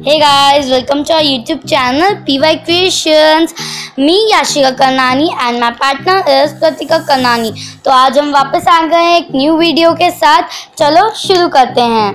Hey guys, welcome to our YouTube channel PY Creations. Me Yashika Karnani and my partner is Pratika Karnani. तो आज हम वापस आ गए हैं एक न्यू वीडियो के साथ। चलो शुरू करते हैं।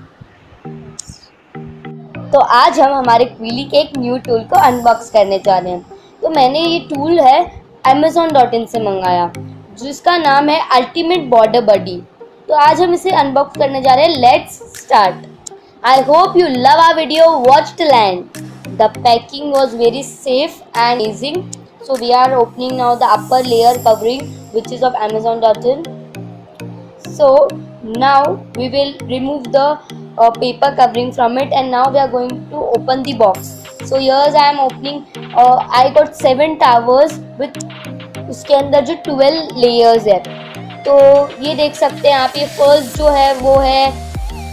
तो आज हम हमारे क्विली के एक न्यू टूल को अनबॉक्स करने जा रहे हैं। तो मैंने ये टूल है Amazon.in से मंगाया, जिसका नाम है अल्टीमेट बॉर्डर बडी। तो आज हम इसे अनबॉक्स करने जा रहे हैं। Let's start. I hope you love our video. Watch till end. The packing was very safe and easy. So we are opening now the upper layer covering, which is of Amazon.in. So now we will remove the paper covering from it, and now we are going to open the box. So here I am opening. I got 7 towers with उसके अंदर जो 12 layers है। तो ये देख सकते हैं आप, ये फर्स्ट जो है वो है।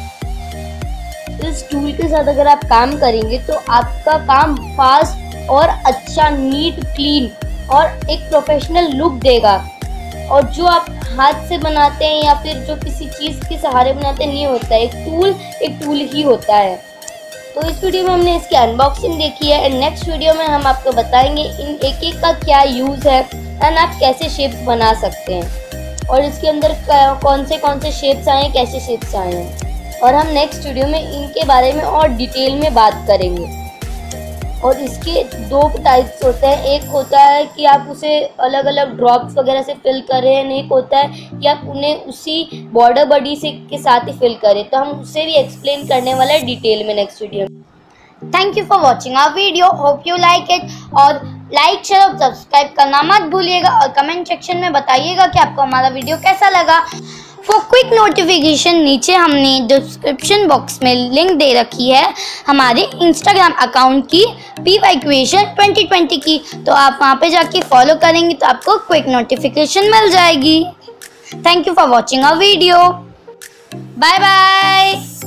इस टूल के साथ अगर आप काम करेंगे तो आपका काम फास्ट और अच्छा, नीट, क्लीन और एक प्रोफेशनल लुक देगा। और जो आप हाथ से बनाते हैं या फिर जो किसी चीज़ के सहारे बनाते हैं, नहीं होता है। एक टूल ही होता है। तो इस वीडियो में हमने इसकी अनबॉक्सिंग देखी है, एंड नेक्स्ट वीडियो में हम आपको बताएंगे इन एक का क्या यूज़ है एंड आप कैसे शेप्स बना सकते हैं, और इसके अंदर कौन से शेप्स आए हैं, कैसे शेप्स आए हैं। और हम नेक्स्ट वीडियो में इनके बारे में और डिटेल में बात करेंगे। और इसके 2 टाइप्स होते हैं। एक होता है कि आप उसे अलग अलग ड्रॉप्स वगैरह से फिल करें, एंड एक होता है कि आप उन्हें उसी बॉर्डर बडी से के साथ ही फिल करें। तो हम उसे भी एक्सप्लेन करने वाला है डिटेल में नेक्स्ट वीडियो में। Thank you for watching our video. Hope you like it, और लाइक, शेयर और सब्सक्राइब करना मत भूलिएगा, और कमेंट सेक्शन में बताइएगा कि आपको हमारा वीडियो कैसा लगा। फॉर क्विक नोटिफिकेशन नीचे हमने डिस्क्रिप्शन बॉक्स में लिंक दे रखी है हमारे इंस्टाग्राम अकाउंट की, PY Creation 2020 की। तो आप वहाँ पे जाके फॉलो करेंगे तो आपको क्विक नोटिफिकेशन मिल जाएगी। Thank you for watching our video. Bye bye.